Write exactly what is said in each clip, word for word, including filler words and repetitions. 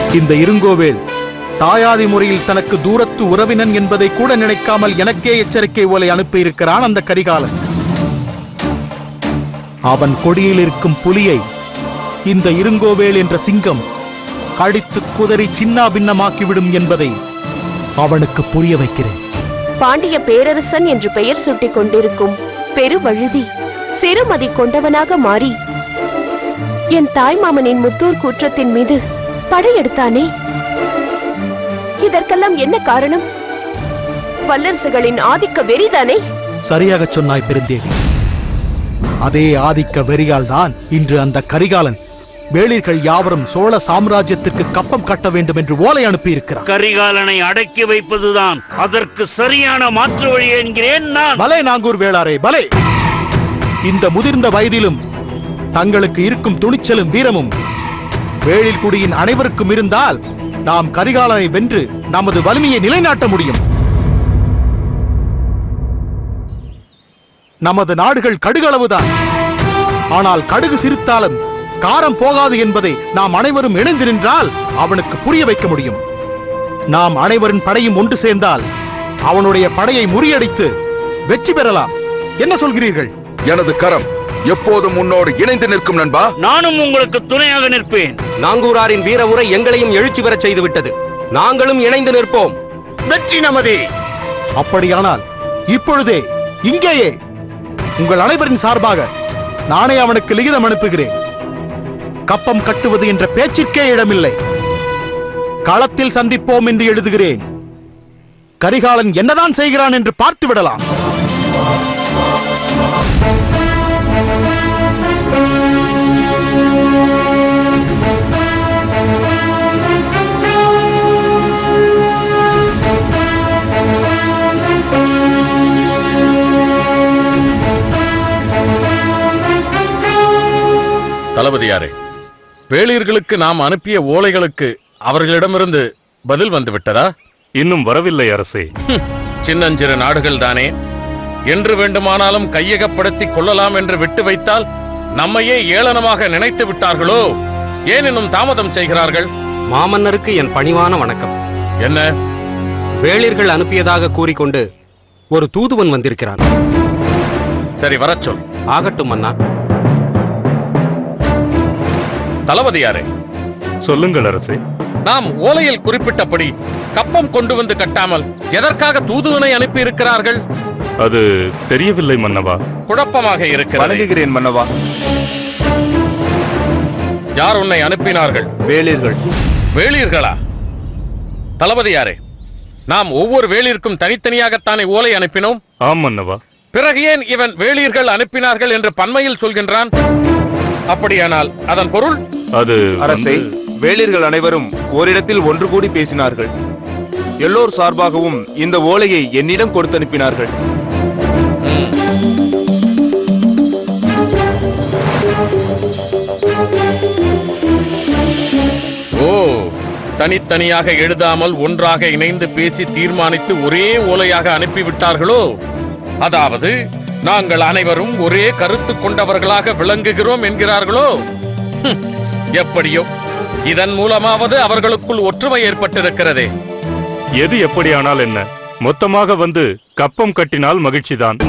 இந்த இருங்கோவேல் தாயாதி முறையில் தனக்கு தூரத்து உறவினன் என்பதை கூட நினைக்காமல் எனக்கே எச்சரிக்கை ஓலை அனுப்பியிருக்கிறான் அந்த கரிகாலன். அவன் கொடியில் இருக்கும் புலியை இந்த இருங்கோவேல் என்ற சிங்கம் கடித்து குதறி சின்னா பின்னமாக்கிவிடும் என்பதை அவனுக்கு புரிய வைக்கிறேன். பாண்டிய பேரரசன் என்று பெயர் சூட்டிக் கொண்டிருக்கும் பெருவழுதி சிறுமதி கொண்டவனாக மாறி என் தாய்மாமனின் முத்தூர் கூற்றத்தின் மீது படையெடுத்தானே, இதற்கெல்லாம் என்ன காரணம்? வல்லரசுகளின் ஆதிக்க வெறிதானே? சரியாக சொன்னாய் பெருந்தேவி. அதே ஆதிக்க வெறியால் தான் இன்று அந்த கரிகாலன் வேளிர்கள் யாவரும் சோழ சாம்ராஜ்யத்திற்கு கப்பம் கட்ட வேண்டும் என்று ஓலை அனுப்பியிருக்கிறார். கரிகாலனை அடக்கி வைப்பதுதான் அதற்கு சரியான மாற்று வழி என்கிறேன் நான். பலே நாங்கூர் வேளாரே பலே. இந்த முதிர்ந்த வயதிலும் தங்களுக்கு இருக்கும் துணிச்சலும் வீரமும் வேளில் குடியின் அனைவருக்கும் இருந்தால் நாம் கரிகாலனை வென்று நமது வலிமையை நிலைநாட்ட முடியும். நமது நாடுகள் கடுகளவுதான். ஆனால் கடுகு சிரித்தாலும் காரம் போகாது என்பதை நாம் அனைவரும் இணைந்து நின்றால் அவனுக்கு புரிய வைக்க முடியும். நாம் அனைவரின் படையும் ஒன்று சேர்ந்தால் அவனுடைய படையை முறியடித்து வெற்றி பெறலாம். என்ன சொல்கிறீர்கள்? எனது கரம் எப்போதும் உன்னோடு இணைந்து நிற்கும் நண்பா. நானும் உங்களுக்கு துணையாக நிற்பேன். நாங்கூராரின் வீர உரை எங்களையும் எழுச்சி பெறச் செய்து விட்டது. நாங்களும் இணைந்து நிற்போம். வெற்றி நமதே. அப்படியானால் இப்பொழுதே இங்கேயே உங்கள் அனைவரின் சார்பாக நானே அவனுக்கு லிகிதம் அனுப்புகிறேன். கப்பம் கட்டுவது என்ற பேச்சிற்கே இடமில்லை. களத்தில் சந்திப்போம் என்று எழுதுகிறேன். கரிகாலன் என்னதான் செய்கிறான் என்று பார்த்து விடலாம். தளபதியாரே, வேளிர்களுக்கு நாம் அனுப்பிய ஓலைகளுக்கு அவர்களிடமிருந்து பதில் வந்து விட்டதா? இன்னும் வரவில்லை அரசே. சின்னஞ்சிறு நாடுகள் தானே, என்று வேண்டுமானாலும் கையகப்படுத்திக் கொள்ளலாம் என்று விட்டு வைத்தால் நம்மையே ஏளனமாக நினைத்து விட்டார்களோ? ஏன் இன்னும் தாமதம் செய்கிறார்கள்? மாமன்னருக்கு என் பணிவான வணக்கம். என்ன? வேளிர்கள் அனுப்பியதாக கூறிக்கொண்டு ஒரு தூதுவன் வந்திருக்கிறான். சரி, வரச் சொல். ஆகட்டும் மன்னா. தளபதியாரே, சொல்லுங்கள் அரசே. நாம் ஓலையில் குறிப்பிட்டபடி கப்பம் கொண்டு வந்து கட்டாமல் எதற்காக தூதுவனை அனுப்பி இருக்கிறார்கள்? அது தெரியவில்லை மன்னவா. குழப்பமாக இருக்கிறது. வணங்குகிறேன் மன்னவா. யார் உன்னை அனுப்பினார்கள்? வேளிர்கள். வேளிர்களா? தளபதியாரே, நாம் ஒவ்வொரு வேளிற்கும் தனித்தனியாகத்தானே ஓலை அனுப்பினோம். ஆம் மன்னவா. பிறகு ஏன் இவன் வேளிர்கள் அனுப்பினார்கள் என்று பன்மையில் சொல்கின்றான்? அப்படியானால் அதன் பொருள்? அது அரசே, வேளிர்கள் அனைவரும் ஓரிடத்தில் ஒன்று கூடி பேசினார்கள். எல்லோர் சார்பாகவும் இந்த ஓலையை என்னிடம் கொடுத்து அனுப்பினார்கள். ஓ, தனித்தனியாக எழுதாமல் ஒன்றாக இணைந்து பேசி தீர்மானித்து ஒரே ஓலையாக அனுப்பிவிட்டார்களோ? அதாவது நாங்கள் அனைவரும் ஒரே கருத்து கொண்டவர்களாக விளங்குகிறோம் என்கிறார்களோ? எப்படியோ இதன் மூலமாவது அவர்களுக்குள் ஒற்றுமை ஏற்பட்டிருக்கிறதே. எது எப்படியானால் என்ன, மொத்தமாக வந்து கப்பம் கட்டினால் மகிழ்ச்சிதான்.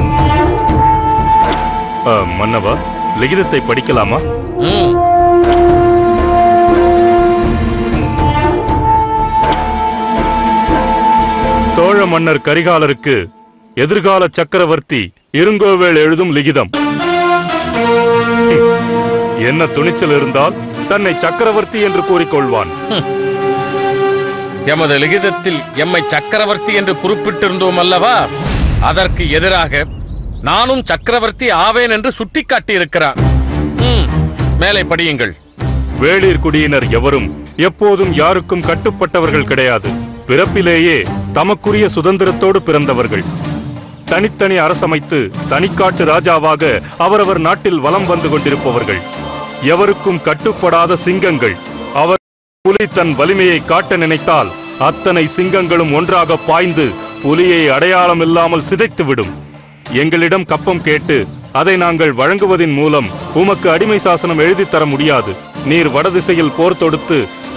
மன்னவா, லிகிதத்தை படிக்கலாமா? சோழ மன்னர் கரிகாலருக்கு எதிர்கால சக்கரவர்த்தி இருங்கோவேல் எழுதும் லிகிதம். என்ன துணிச்சல் இருந்தால் தன்னை சக்கரவர்த்தி என்று கூறிக்கொள்வான். எமது லிகிதத்தில் எம்மை சக்கரவர்த்தி என்று குறிப்பிட்டிருந்தோம் அல்லவா? அதற்கு எதிராக நானும் சக்கரவர்த்தி ஆவேன் என்று சுட்டிக்காட்டி இருக்கிறான். மேலே படியுங்கள். வேளிர் குடியினர் எவரும் எப்போதும் யாருக்கும் கட்டுப்பட்டவர்கள் கிடையாது. பிறப்பிலேயே தமக்குரிய சுதந்திரத்தோடு பிறந்தவர்கள். தனித்தனி அரசமைத்து தனிக்காட்டு ராஜாவாக அவரவர் நாட்டில் வலம் வந்து கொண்டிருப்பவர்கள். எவருக்கும் கட்டுப்படாத சிங்கங்கள். அவர் புலி தன் வலிமையை காட்ட நினைத்தால் அத்தனை சிங்கங்களும் ஒன்றாக பாய்ந்து புலியை அடையாளம் இல்லாமல் சிதைத்துவிடும். எங்களிடம் கப்பம் கேட்டு அதை நாங்கள் வழங்குவதன் மூலம் உமக்கு அடிமை சாசனம் எழுதி தர முடியாது. நீர் வடதிசையில் போர் தொடுத்து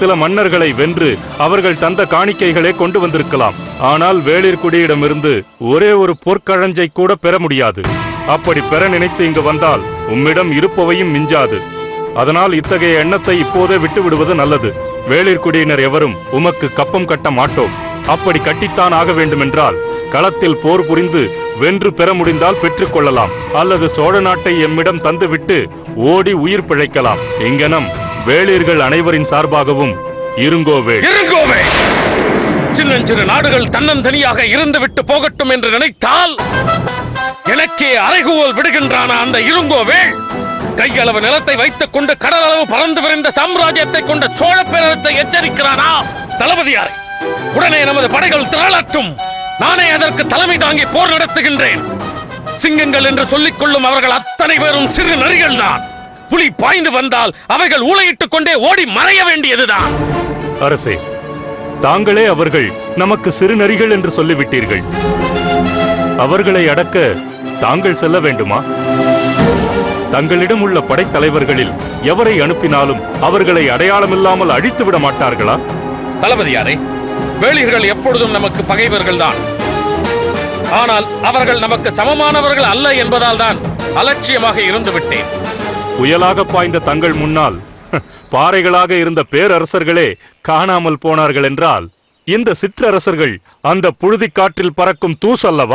சில மன்னர்களை வென்று அவர்கள் தந்த காணிக்கைகளை கொண்டு வந்திருக்கலாம். ஆனால் வேளிர்குடியிடமிருந்து ஒரே ஒரு பொற்கழஞ்சை கூட பெற முடியாது. அப்படி பெற நினைத்து இங்கு வந்தால் உம்மிடம் இருப்பவையும் மிஞ்சாது. அதனால் இத்தகைய எண்ணத்தை இப்போதே விட்டு விடுவது நல்லது. வேளிர்குடியினர் எவரும் உமக்கு கப்பம் கட்ட மாட்டோம். அப்படி கட்டித்தான் ஆக வேண்டுமென்றால் களத்தில் போர் புரிந்து வென்று பெற முடிந்தால் பெற்றுக் கொள்ளலாம். அல்லது சோழ நாட்டை எம்மிடம் தந்துவிட்டு ஓடி உயிர் பிழைக்கலாம். இங்கனம் வேளிர்கள் அனைவரின் சார்பாகவும் இருங்கோவேள். இருங்கோவேள்! சின்னஞ்சிறு நாடுகள் தன்னந்தனியாக இருந்துவிட்டு போகட்டும் என்று நினைத்தால் எனக்கே அறைகூவல் விடுகின்றான அந்த இருங்கோவேள் கையளவு நிலத்தை வைத்துக் கொண்டு கடலளவு பறந்து விரிந்த சாம்ராஜ்யத்தை கொண்ட சோழ பேரரசை எச்சரிக்கிறானா? தளபதியாரே, உடனே நமது படைகள் திரளட்டும். நானே அதற்கு தலைமை தாங்கி போர் நடத்துகின்றேன். சிங்கங்கள் என்று சொல்லிக் கொள்ளும் அவர்கள் அத்தனை பேரும் சிறு நரிகள் தான். புலி பாய்ந்து வந்தால் அவைகள் ஊளையிட்டுக் கொண்டே ஓடி மறைய வேண்டியதுதான். அரசே, தாங்களே அவர்கள் நமக்கு சிறு நரிகள் என்று சொல்லிவிட்டீர்கள். அவர்களை அடக்க தாங்கள் செல்ல வேண்டுமா? தங்களிடம் உள்ள படைத்தலைவர்களில் எவரை அனுப்பினாலும் அவர்களை அடையாளமில்லாமல் அழித்து விட மாட்டார்களா? தளபதியாரே, வேளிர்கள் எப்பொழுதும் நமக்கு பகைவர்கள் தான். ஆனால் அவர்கள் நமக்கு சமமானவர்கள் அல்ல என்பதால் தான் அலட்சியமாக இருந்து விட்டேன். புயலாக பாய்ந்த தங்கள் முன்னால் பாறைகளாக இருந்த பேரரசர்களே காணாமல் போனார்கள் என்றால் இந்த சிற்றரசர்கள் அந்த புழுதி காற்றில் பறக்கும் தூசல்லவா?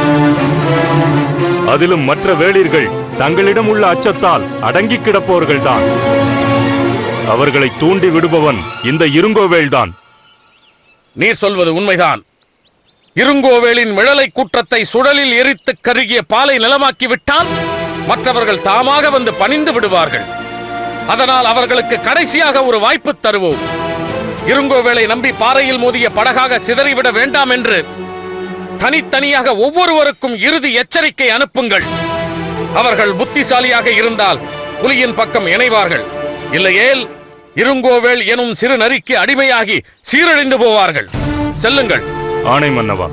அதிலும் மற்ற வேளிர்கள் தங்களிடம் உள்ள அச்சத்தால் அடங்கி கிடப்பவர்கள்தான். அவர்களை தூண்டி விடுபவன் இந்த இருங்கோவேள்தான். நீர் சொல்வது உண்மைதான். இருங்கோவேளின் மிழலை கூற்றத்தை சுழலில் எரித்து கருகிய பாலை நிலமாக்கி விட்டால் மற்றவர்கள் தாமாக வந்து பணிந்து விடுவார்கள். அதனால் அவர்களுக்கு கடைசியாக ஒரு வாய்ப்பு தருவோம். இருங்கோவேளை நம்பி பாறையில் மோதிய படகாக சிதறிவிட வேண்டாம் என்று தனித்தனியாக ஒவ்வொருவருக்கும் இறுதி எச்சரிக்கை அனுப்புங்கள். அவர்கள் புத்திசாலியாக இருந்தால் புலியின் பக்கம் இணைவார்கள். இல்லையேல் இருங்கோவேள் எனும் சிறு நரிக்கு அடிமையாகி சீரழிந்து போவார்கள். செல்லுங்கள். ஆணை மன்னவா.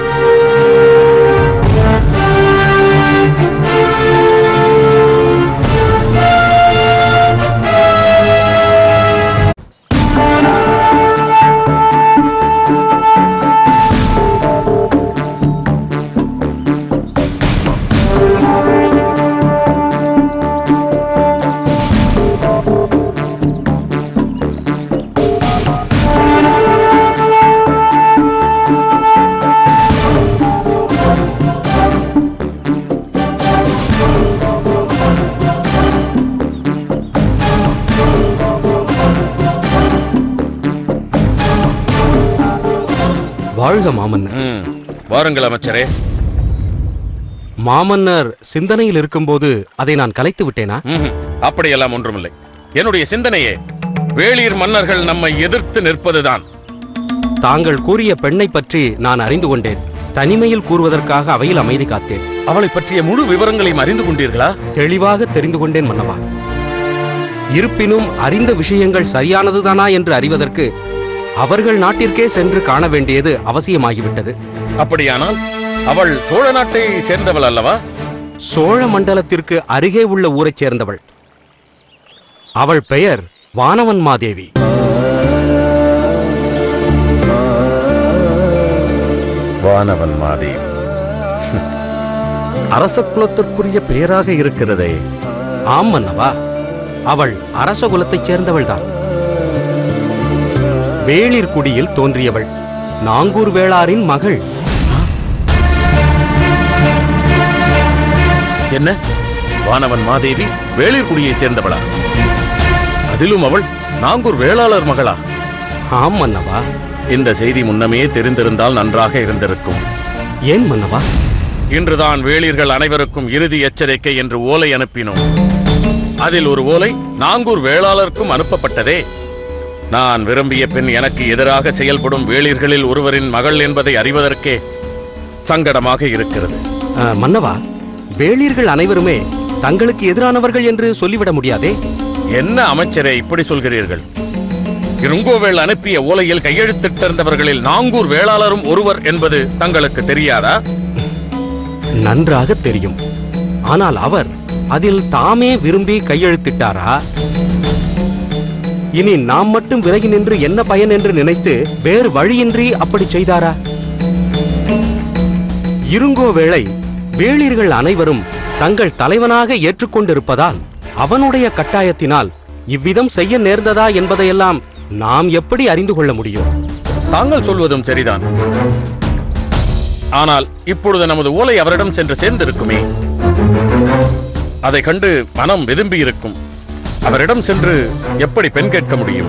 வாழ்க மாமன்னர். வாருங்கள் அமைச்சரே. மாமன்னர் சிந்தனையில் இருக்கும்போது அதை நான் கலைத்து விட்டேனா? அப்படியெல்லாம் ஒன்றுமில்லை. என்னுடைய சிந்தனையே வேளிர் மன்னர்கள் நம்மை எதிர்த்து நிற்பதுதான். தாங்கள் கூறிய பெண்ணை பற்றி நான் அறிந்து கொண்டேன். தனிமையில் கூறுவதற்காக அவையில் அமைதி காத்தேன். அவளை பற்றிய முழு விவரங்களையும் அறிந்து கொண்டீர்களா? தெளிவாக தெரிந்து கொண்டேன் மன்னவா. இருப்பினும் அறிந்த விஷயங்கள் சரியானதுதானா என்று அறிவதற்கு அவர்கள் நாட்டிற்கே சென்று காண வேண்டியது அவசியமாகிவிட்டது. அப்படியானால் அவள் சோழ நாட்டை சேர்ந்தவள் அல்லவா? சோழ மண்டலத்திற்கு அருகே உள்ள ஊரைச் சேர்ந்தவள். அவள் பெயர் வானவன் மாதேவி. வானவன் மாதேவி அரச குலத்திற்குரிய பெயராக இருக்கிறதே. ஆம் மன்னவா, அவள் அரச குலத்தைச் சேர்ந்தவள்தான். வேளிர்குடியில் தோன்றியவள். நாங்கூர் வேளாரின் மகள். என்ன? வானவன் மாதேவி வேளிர்குடியை சேர்ந்தவளா? அதிலும் அவள் நாங்கூர் வேளாளர் மகளா? ஆம் மன்னவா. இந்த செய்தி முன்னமே தெரிந்திருந்தால் நன்றாக இருந்திருக்கும். ஏன் மன்னவா? இன்றுதான் வேளிர்கள் அனைவருக்கும் இறுதி எச்சரிக்கை என்று ஓலை அனுப்பினோம். அதில் ஒரு ஓலை நாங்கூர் வேளாளருக்கும் அனுப்பப்பட்டதே. நான் விரும்பிய பெண் எனக்கு எதிராக செயல்படும் வேளிர்களில் ஒருவரின் மகள் என்பதை அறிவதற்கே சங்கடமாக இருக்கிறது. மன்னவா, வேளிர்கள் அனைவருமே தங்களுக்கு எதிரானவர்கள் என்று சொல்லிவிட முடியாதே. என்ன அமைச்சரே இப்படி சொல்கிறீர்கள்? இருங்கோவேள் அனுப்பிய ஓலையில் கையெழுத்திட்டிருந்தவர்களில் நாங்கூர் வேளாளரும் ஒருவர் என்பது தங்களுக்கு தெரியாதா? நன்றாக தெரியும். ஆனால் அவர் அதில் தாமே விரும்பி கையெழுத்திட்டாரா? இனி நாம் மட்டும் விலகி நின்று என்ன பயன் என்று நினைத்து வேறு வழியின்றி அப்படி செய்தாரா? இருங்கோவேளை வேளிர்கள் அனைவரும் தங்கள் தலைவனாக ஏற்றுக்கொண்டிருப்பதால் அவனுடைய கட்டாயத்தினால் இவ்விதம் செய்ய நேர்ந்ததா என்பதையெல்லாம் நாம் எப்படி அறிந்து கொள்ள முடியும்? தாங்கள் சொல்வதும் சரிதான். ஆனால் இப்பொழுது நமது ஓலை அவரிடம் சென்று சேர்ந்திருக்குமே, அதை கண்டு மனம் விரும்பி இருக்கும். அவரிடம் சென்று எப்படி பெண் கேட்க முடியும்?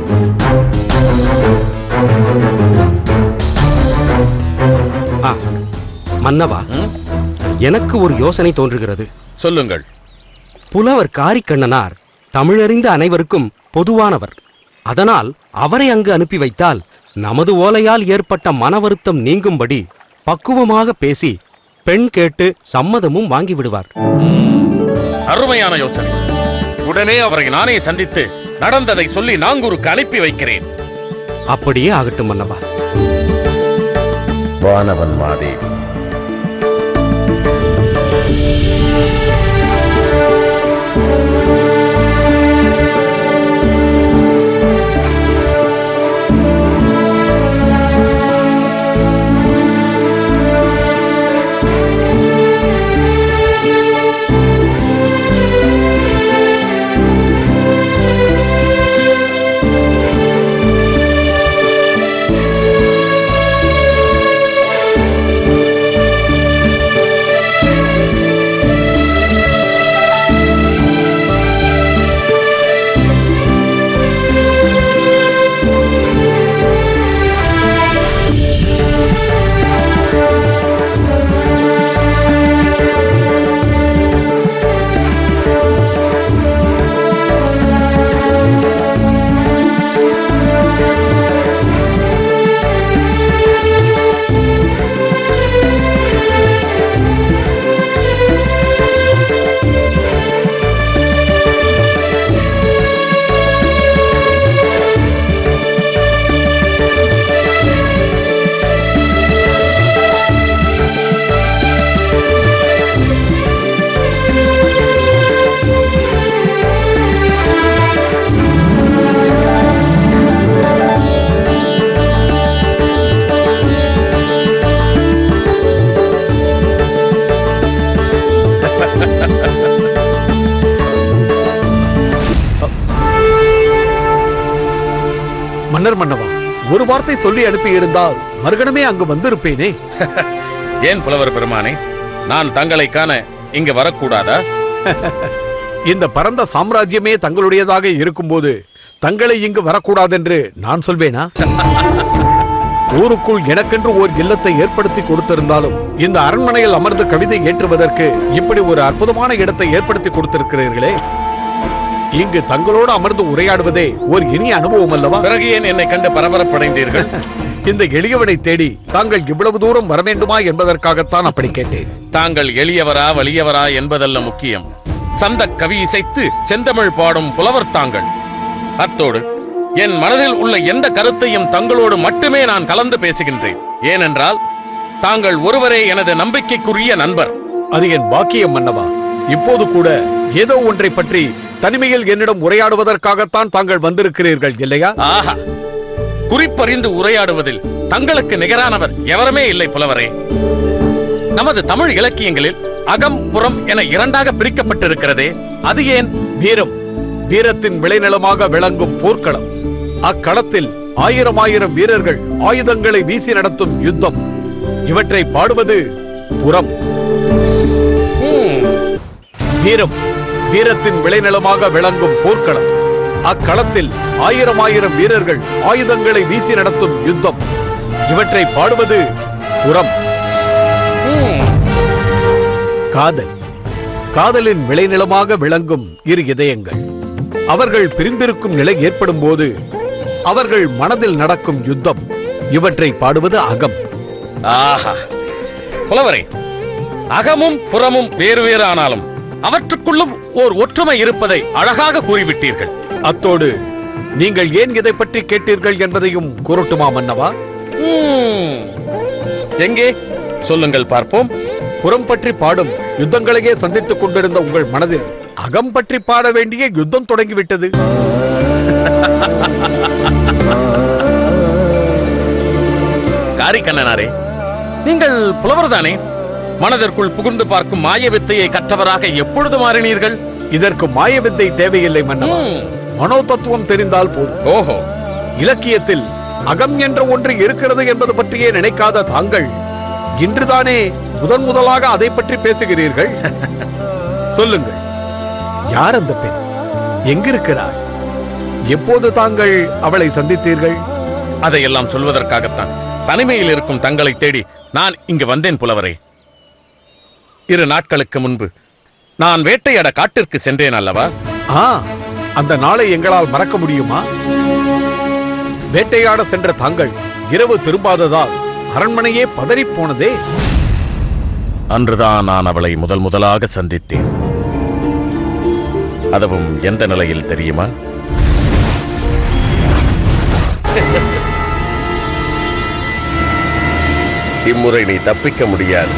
ஆ, மன்னவா, எனக்கு ஒரு யோசனை தோன்றுகிறது. சொல்லுங்கள். புலவர் காரிக்கண்ணனார் தமிழறிந்த அனைவருக்கும் பொதுவானவர். அதனால் அவரை அங்கு அனுப்பி வைத்தால் நமது ஓலையால் ஏற்பட்ட மன வருத்தம் நீங்கும்படி பக்குவமாக பேசி பெண் கேட்டு சம்மதமும் வாங்கிவிடுவார். அருமையான யோசனை. உடனே அவரை நானே சந்தித்து நடந்ததை சொல்லி நாங்கூருக்கு அனுப்பி வைக்கிறேன். அப்படியே ஆகட்டும் மன்னவா. வானவன் மாதேவி. மன்னர் மன்னவா, ஒரு வார்த்தை சொல்லி அனுப்பி இருந்தால் மறுகணமே அங்கு வந்திருப்பேனே. ஏன் புலவர் பெருமானே, நான் தங்களை காண இங்கு வரக்கூடாதா? இந்த பரந்த சாம்ராஜ்யமே தங்களுடையதாக இருக்கும்போது தங்களை இங்கு வரக்கூடாதென்று நான் சொல்வேனா? ஊருக்குள் எனக்கென்று ஓர் இல்லத்தை ஏற்படுத்தி கொடுத்திருந்தாலும் இந்த அரண்மனையில் அமர்ந்து கவிதை ஏற்றுவதற்கு இப்படி ஒரு அற்புதமான இடத்தை ஏற்படுத்தி கொடுத்திருக்கிறீர்களே. இங்கு தங்களோடு அமர்ந்து உரையாடுவதே ஒரு இனிய அனுபவம் அல்லவா? பிறகு ஏன் என்னை கண்டு பரபரப்படைந்தீர்கள்? இந்த எளியவனை தேடி தாங்கள் இவ்வளவு தூரம் வர வேண்டுமா என்பதற்காகத்தான் அப்படி கேட்டேன். தாங்கள் எளியவரா வலியவரா என்பதல்ல முக்கியம். சந்த கவி இசைத்து செந்தமிழ் பாடும் புலவர் தாங்கள். அத்தோடு என் மனதில் உள்ள எந்த கருத்தையும் தங்களோடு மட்டுமே நான் கலந்து பேசுகின்றேன். ஏனென்றால் தாங்கள் ஒருவரே எனது நம்பிக்கைக்குரிய நண்பர். அது என் பாக்கியம் மன்னவா. இப்போது கூட ஏதோ ஒன்றை பற்றி தனிமையில் என்னிடம் உரையாடுவதற்காகத்தான் தாங்கள் வந்திருக்கிறீர்கள் இல்லையா? ஆஹா, குறிப்பறிந்து உரையாடுவதில் தங்களுக்கு நிகரானவர் எவருமே இல்லை புலவரே. நமது தமிழ் இலக்கியங்களில் அகம் புறம் என இரண்டாக பிரிக்கப்பட்டிருக்கிறதே, அது ஏன்? வீரம், வீரத்தின் விளைநிலமாக விளங்கும் போர்க்களம். அக்களத்தில் ஆயிரம் ஆயிரம் வீரர்கள் ஆயுதங்களை வீசி நடத்தும் யுத்தம். இவற்றை பாடுவது புறம். வீரம், வீரத்தின் விளைநிலமாக விளங்கும் போர்க்களம். அக்களத்தில் ஆயிரம் ஆயிரம் வீரர்கள் ஆயுதங்களை வீசி நடத்தும் யுத்தம். இவற்றை பாடுவது புறம். காதல், காதலின் விளைநிலமாக விளங்கும் இரு இதயங்கள். அவர்கள் பிரிந்திருக்கும் நிலை ஏற்படும் போது அவர்கள் மனதில் நடக்கும் யுத்தம். இவற்றை பாடுவது அகம். ஆஹா, புலவரே, அகமும் புறமும் வேறு வேறு ஆனாலும் அவற்றுக்குள்ளும் ஓர் ஒற்றுமை இருப்பதை அழகாக கூறிவிட்டீர்கள். அத்தோடு நீங்கள் ஏன் இதை பற்றி கேட்டீர்கள் என்பதையும் கூறட்டுமா மன்னவா? எங்கே சொல்லுங்கள் பார்ப்போம். புறம் பற்றி பாடும் யுத்தங்களையே சந்தித்துக் கொண்டிருந்த உங்கள் மனதில் அகம் பற்றி பாட வேண்டிய யுத்தம் தொடங்கிவிட்டது. காரிக்கண்ணனாரே, நீங்கள் புலவர்தானே? மனதிற்குள் புகுந்து பார்க்கும் மாய வித்தையை கற்றவராக எப்பொழுது மாறினீர்கள்? இதற்கு மாய வித்தை தேவையில்லை மன்னவா. மனோ தத்துவம் தெரிந்தால் போதும். ஓஹோ. இலக்கியத்தில் அகம் என்ற ஒன்று இருக்கிறது என்பது பற்றியே நினைக்காத தாங்கள் இன்றுதானே முதன் முதலாக அதை பற்றி பேசுகிறீர்கள். சொல்லுங்கள், யார் அந்த பெண்? எங்கிருக்கிறார்? எப்போது தாங்கள் அவளை சந்தித்தீர்கள்? அதையெல்லாம் சொல்வதற்காகத்தான் தனிமையில் இருக்கும் தங்களை தேடி நான் இங்கு வந்தேன் புலவரே. இரு நாட்களுக்கு முன்பு நான் வேட்டையாட காட்டிற்கு சென்றேன் அல்லவா? ஆ, அந்த நாளை எங்களால் மறக்க முடியுமா? வேட்டையாட சென்ற தாங்கள் இரவு திரும்பாததால் அரண்மனையே பதறிப் போனதே. அன்றுதான் நான் அவளை முதல் முதலாக சந்தித்தேன். அதுவும் எந்த நிலையில் தெரியுமா? இம்முறை நீ தப்பிக்க முடியாது.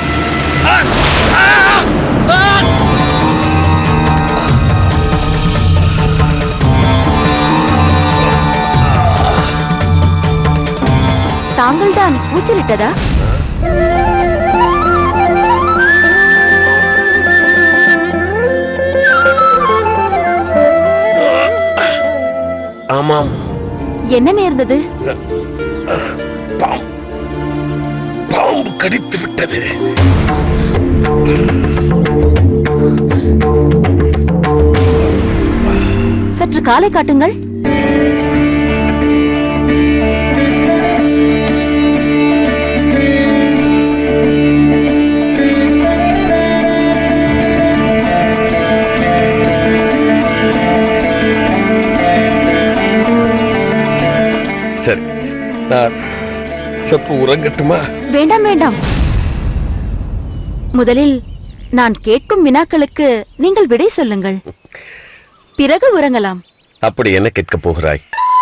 தாங்கள்தான் கூச்சலிட்டதா? ஆமாம். என்ன நேர்ந்தது? பாம்பு கடித்து விட்டது. சற்று காலை காட்டுங்கள். சரி, நான் சற்று உறங்கட்டுமா? வேண்டாம் வேண்டாம். முதலில் நான் கேட்கும் வினாக்களுக்கு நீங்கள் விடை சொல்லுங்கள். பிறகு உறங்கலாம். அப்படி என்ன கேட்கப் போகிறாய்?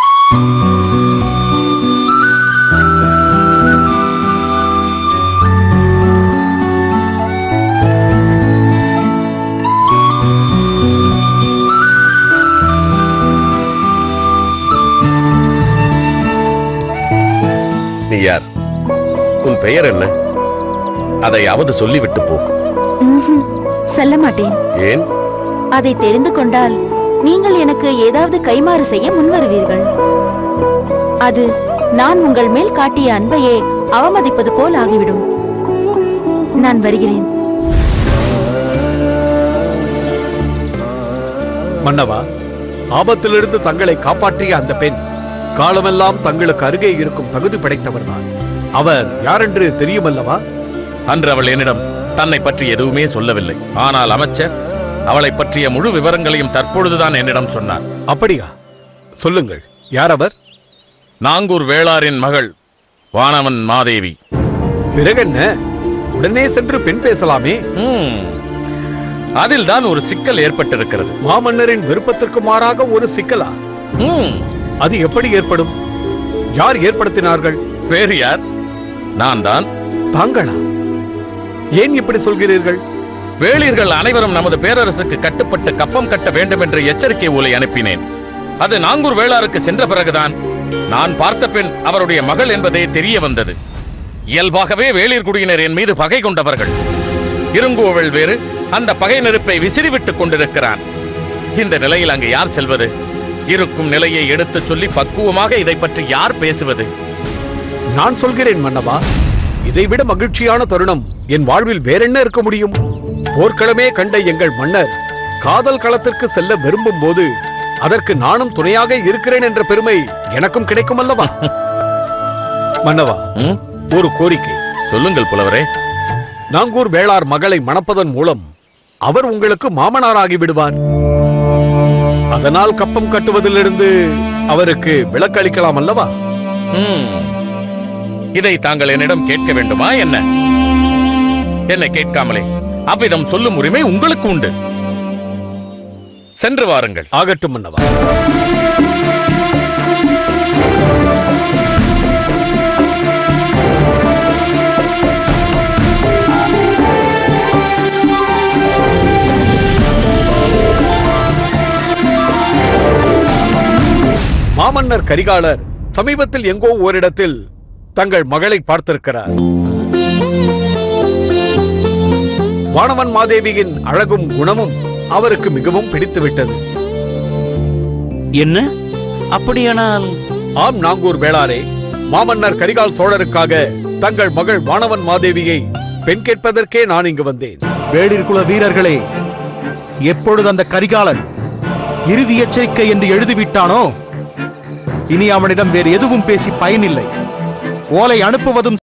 நீ யார்? உன் பெயர் என்ன? அதையாவது சொல்லிவிட்டு போ. சொல்ல மாட்டேன். ஏன்? அதை தெரிந்து கொண்டால் நீங்கள் எனக்கு ஏதாவது கைமாறு செய்ய முன்வருவீர்கள். அது நான் உங்கள் மேல் காட்டிய அன்பையே அவமதிப்பது போல் ஆகிவிடும். நான் வருகிறேன். மன்னவா, ஆபத்திலிருந்து தங்களை காப்பாற்றிய அந்த பெண் காலமெல்லாம் தங்களுக்கு அருகே இருக்கும் தகுதி படைத்தவர்தான். அவர் யாரென்று தெரியுமல்லவா? அன்று அவள் என்னிடம் தன்னை பற்றி எதுவுமே சொல்லவில்லை. ஆனால் அமைச்சர் அவளை பற்றிய முழு விவரங்களையும் தற்பொழுதுதான் என்னிடம் சொன்னார். அப்படியா? சொல்லுங்கள், யார் அவர்? நாங்கூர் வேளாரின் மகள் வானவன் மாதேவி. பிறகென்ன? உடனே சென்று பெண் பேசலாமே. அதில் தான் ஒரு சிக்கல் ஏற்பட்டிருக்கிறது. மாமன்னரின் விருப்பத்திற்கு மாறாக ஒரு சிக்கலா? அது எப்படி ஏற்படும்? யார் ஏற்படுத்தினார்கள்? வேறு யார்? நான் தான். தாங்களா? ஏன் இப்படி சொல்கிறீர்கள்? வேளிர்கள் அனைவரும் நமது பேரரசுக்கு கட்டுப்பட்டு கப்பம் கட்ட வேண்டும் என்ற எச்சரிக்கை ஓலை அனுப்பினேன். அது நாங்கூர் வேளாருக்கு சென்ற பிறகுதான் நான் பார்த்த பெண் அவருடைய மகள் என்பதே தெரிய வந்தது. இயல்பாகவே வேளிர் குடியினர் என் மீது பகை கொண்டவர்கள். இருங்கோவல் வேறு அந்த பகை நெருப்பை விசிறிவிட்டுக் கொண்டிருக்கிறான். இந்த நிலையில் அங்கு யார் செல்வது? இருக்கும் நிலையை எடுத்துச் சொல்லி பக்குவமாக இதை பற்றி யார் பேசுவது? நான் சொல்கிறேன் மன்னவா, இதைவிட மகிழ்ச்சியான தருணம் என் வாழ்வில் வேறென்ன இருக்க முடியும்? போர்க்களமே கண்ட எங்கள் மன்னர் காதல் களத்திற்கு செல்ல விரும்பும் போது அதற்கு நானும் துணையாக இருக்கிறேன் என்ற பெருமை எனக்கும் கிடைக்கும் அல்லவா? மன்னவா, ஒரு கோரிக்கை. சொல்லுங்கள் புலவரே. நாங்கூர் வேளார் மகளை மணப்பதன் மூலம் அவர் உங்களுக்கு மாமனாராகி விடுவார். அதனால் கப்பம் கட்டுவதிலிருந்து அவருக்கு விலக்கு அளிக்கலாம் அல்லவா? இதை தாங்கள் என்னிடம் கேட்க வேண்டுமா என்ன? என்னை கேட்காமலே அவ்விதம் சொல்லும் உரிமை உங்களுக்கு உண்டு. சென்று வாருங்கள். ஆகட்டும் மன்னவா. மாமன்னர் கரிகாலர் சமீபத்தில் எங்கோ ஓரிடத்தில் தங்கள் மகளை பார்த்திருக்கிறார். வானவன் மாதேவியின் அழகும் குணமும் அவருக்கு மிகவும் பிடித்துவிட்டது. என்ன அப்படியானால்? ஆம் நாங்கூர் வேளாரே, மாமன்னர் கரிகால் சோழருக்காக தங்கள் மகள் வானவன் மாதேவியை பெண் கேட்பதற்கே நான் இங்கு வந்தேன். வேளிர் குல வீரர்களே, எப்பொழுது அந்த கரிகாலன் இறுதி எச்சரிக்கை என்று எழுதிவிட்டானோ, இனி அவனிடம் வேறு எதுவும் பேசி பயனில்லை. ஓலை அனுப்புவதும்